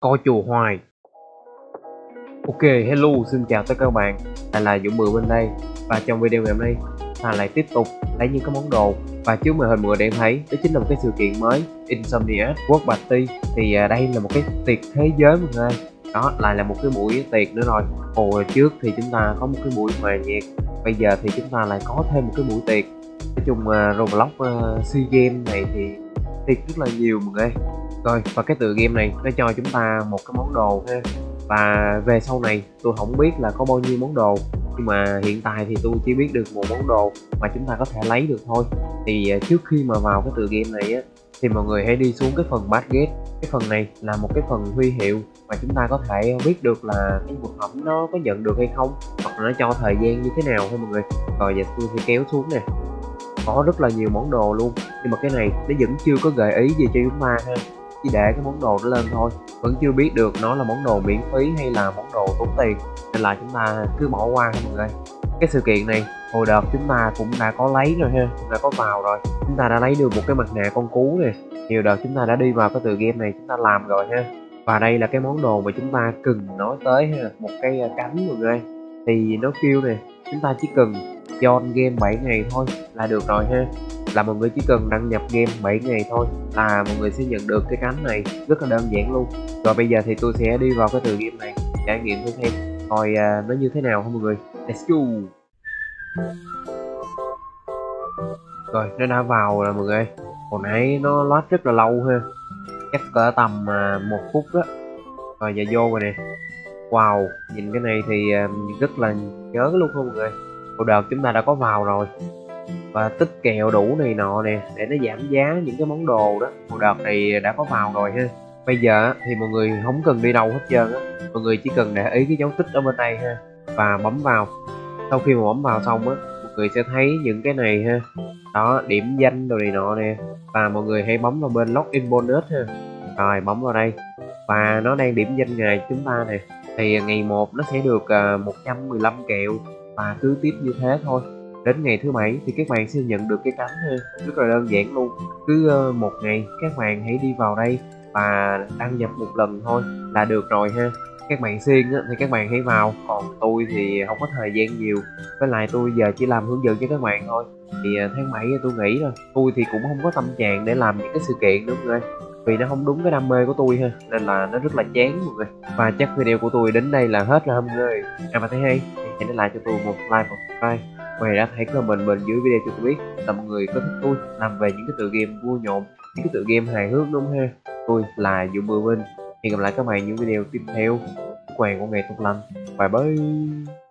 Coi chùa hoài. Ok, hello, xin chào tất cả các bạn. Lại là Dũng Mười bên đây. Và trong video ngày hôm nay, ta lại tiếp tục lấy những cái món đồ. Và trước màn hình mọi người đang thấy, đó chính là một cái sự kiện mới Insomniac World Party. Thì đây là một cái tiệc thế giới mọi người. Đó, lại là một cái buổi tiệc nữa rồi. Hồi trước thì chúng ta có một cái buổi hòa nhạc. Bây giờ thì chúng ta lại có thêm một cái buổi tiệc. Nói chung Roblox SEA Games này thì tiệc rất là nhiều mọi người. Rồi, và cái tựa game này nó cho chúng ta một cái món đồ ha. Và về sau này tôi không biết là có bao nhiêu món đồ, nhưng mà hiện tại thì tôi chỉ biết được một món đồ mà chúng ta có thể lấy được thôi. Thì trước khi mà vào cái tựa game này á, thì mọi người hãy đi xuống cái phần Badget. Cái phần này là một cái phần huy hiệu mà chúng ta có thể biết được là cái vật phẩm nó có nhận được hay không, hoặc là nó cho thời gian như thế nào thôi mọi người. Rồi giờ tôi sẽ kéo xuống nè, có rất là nhiều món đồ luôn, nhưng mà cái này nó vẫn chưa có gợi ý gì cho chúng ta ha, chỉ để cái món đồ đó lên thôi, vẫn chưa biết được nó là món đồ miễn phí hay là món đồ tốn tiền, nên là chúng ta cứ bỏ qua thôi mọi người. Cái sự kiện này hồi đợt chúng ta cũng đã có lấy rồi ha, cũng đã có vào rồi, chúng ta đã lấy được một cái mặt nạ con cú nè, nhiều đợt chúng ta đã đi vào cái tựa game này chúng ta làm rồi ha. Và đây là cái món đồ mà chúng ta cần nói tới ha, một cái cánh mọi người. Thì nó kêu nè, chúng ta chỉ cần join game 7 ngày thôi là được rồi ha, là mọi người chỉ cần đăng nhập game 7 ngày thôi là mọi người sẽ nhận được cái cánh này, rất là đơn giản luôn. Rồi bây giờ thì tôi sẽ đi vào cái tựa game này trải nghiệm thử xem coi nó như thế nào không mọi người. Let's go. Rồi nó đã vào rồi mọi người. Hồi nãy nó load rất là lâu ha, chắc cỡ tầm 1 phút đó. Rồi giờ vô rồi nè. Wow, nhìn cái này thì rất là nhớ luôn không mọi người. Hồi đợt chúng ta đã có vào rồi, và tích kèo đủ này nọ nè để nó giảm giá những cái món đồ đó, hồi đợt này đã có vào rồi ha. Bây giờ thì mọi người không cần đi đâu hết trơn á, mọi người chỉ cần để ý cái dấu tích ở bên đây ha, và bấm vào. Sau khi mà bấm vào xong á, mọi người sẽ thấy những cái này ha, đó, điểm danh đồ này nọ nè, và mọi người hãy bấm vào bên login bonus ha. Rồi bấm vào đây, và nó đang điểm danh ngày chúng ta nè, thì ngày 1 nó sẽ được 115 kẹo, và cứ tiếp như thế thôi. Đến ngày thứ 7 thì các bạn sẽ nhận được cái cánh ha, rất là đơn giản luôn. Cứ một ngày các bạn hãy đi vào đây và đăng nhập một lần thôi là được rồi ha. Các bạn siêng thì các bạn hãy vào, còn tôi thì không có thời gian nhiều, với lại tôi giờ chỉ làm hướng dẫn cho các bạn thôi. Thì tháng 7 tôi nghĩ rồi, tôi thì cũng không có tâm trạng để làm những cái sự kiện nữa mọi người, vì nó không đúng cái đam mê của tôi ha, nên là nó rất là chán mọi người. Và chắc video của tôi đến đây là hết rồi mọi người. Mà thấy hay thì hãy để lại cho tôi một like và subscribe. Ngoài ra hãy comment bên dưới video cho tôi biết là mọi người có thích tôi làm về những cái tựa game vui nhộn, những cái tựa game hài hước đúng ha. Tôi là Dũng Mười Vinh, hẹn gặp lại các bạn những video tiếp theo. Chúc các bạn có ngày tốt lành. Bye bye.